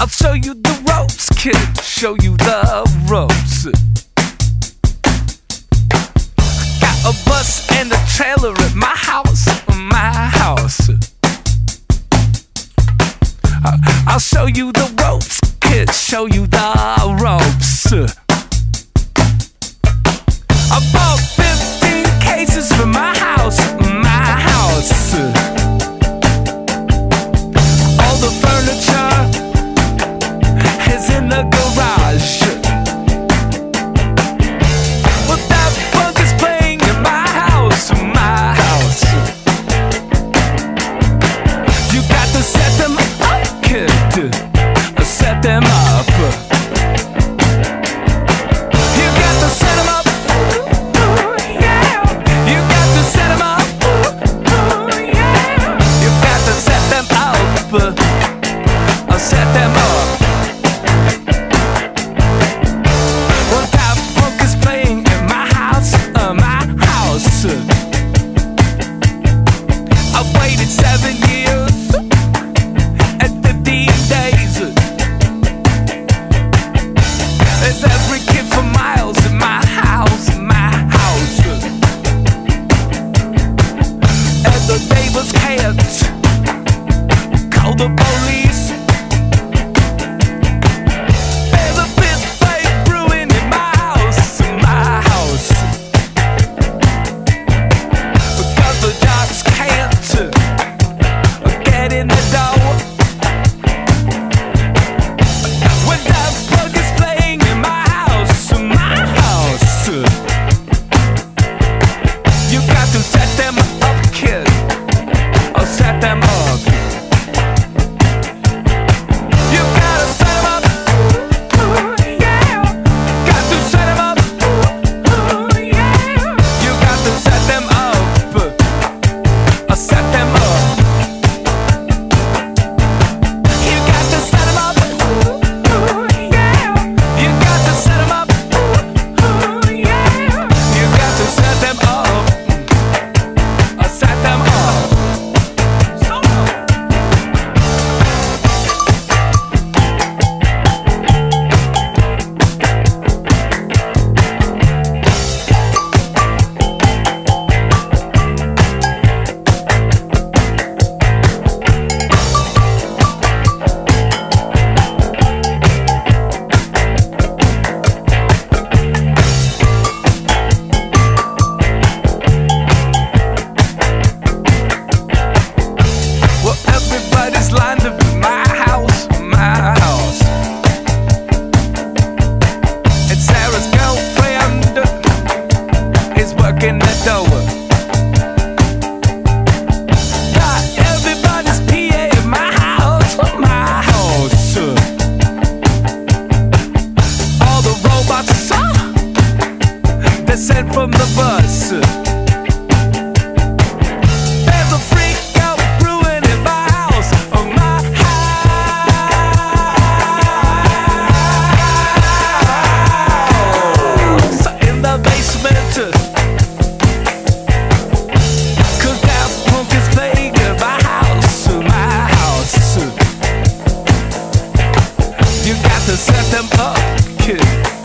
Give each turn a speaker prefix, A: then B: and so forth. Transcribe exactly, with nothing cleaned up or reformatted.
A: I'll show you the ropes, kid. Show you the ropes. Got a bus and a trailer at my house, my house. I'll show you the ropes, kid. Show you the ropes. I bought fifteen cases for my house, my house. All the furniture is in the garage. Well, Daft Punk is playing in my house, my house. You got to set them up, kid. Set them up. You got to set them up. Yeah. You got to set them up. Yeah. You got to set them up. I'll set them up. Well, Daft Punk is playing in my house, uh, my house. I've waited seven years and fifteen days. There's every kid for miles in my house, my house. And the neighbors can't call the police. There's a big fight brewing in my house, in my house. Because the dogs can't get in the door. When Daft Punk is playing in my house, my house. You got to set them up, kid. I'll set them up. You gotta set them up. Yeah. Got to set them up. Yeah. You got to set them up. I'll set them up. You got to set them up. Yeah. You got to set them up. Yeah. You got to set them up. I set them up. Well, everybody's lined up in my house, my house. And Sarah's girlfriend is working the door. Got everybody's P A in my house, my house. All the robots, uh, they're sent from the bus. There's a freak out brewing in my house, oh my house. In the basement, cause Daft Punk is playing in my house, my house. You got to set them up, kid.